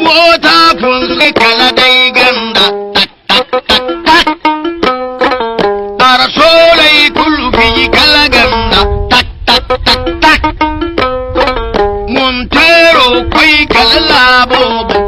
wota kun sai kala dai ganda arasolai kulbi kala ganda Montero koi kala labo